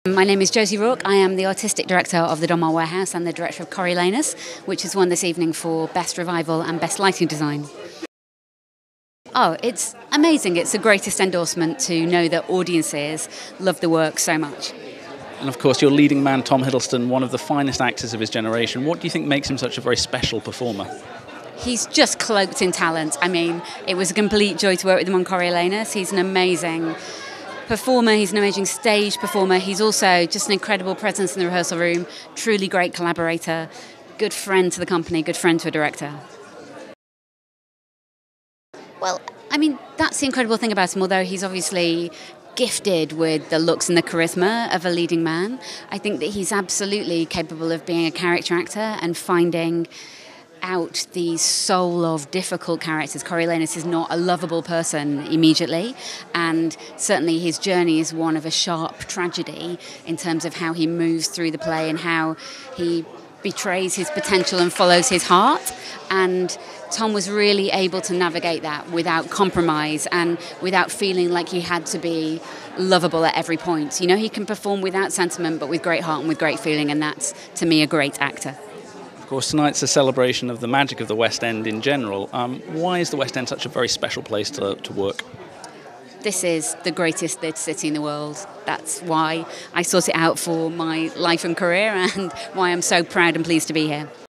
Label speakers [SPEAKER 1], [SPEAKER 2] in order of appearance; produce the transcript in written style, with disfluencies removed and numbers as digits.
[SPEAKER 1] My name is Josie Rourke. I am the artistic director of the Donmar Warehouse and the director of Coriolanus, which has won this evening for Best Revival and Best Lighting Design. Oh, it's amazing. It's the greatest endorsement to know that audiences love the work so much.
[SPEAKER 2] And of course, your leading man, Tom Hiddleston, one of the finest actors of his generation. What do you think makes him such a very special performer?
[SPEAKER 1] He's just cloaked in talent. I mean, it was a complete joy to work with him on Coriolanus. He's an amazing performer, he's an amazing stage performer. He's also just an incredible presence in the rehearsal room, truly great collaborator, good friend to the company, good friend to a director. Well, I mean, that's the incredible thing about him. Although he's obviously gifted with the looks and the charisma of a leading man, I think that he's absolutely capable of being a character actor and finding out the soul of difficult characters. Coriolanus is not a lovable person immediately, and certainly his journey is one of a sharp tragedy in terms of how he moves through the play and how he betrays his potential and follows his heart. And Tom was really able to navigate that without compromise and without feeling like he had to be lovable at every point. You know, he can perform without sentiment but with great heart and with great feeling, and that's, to me, a great actor.
[SPEAKER 2] Of course, tonight's a celebration of the magic of the West End in general. Why is the West End such a very special place to work?
[SPEAKER 1] This is the greatest theatre city in the world. That's why I sought it out for my life and career, and why I'm so proud and pleased to be here.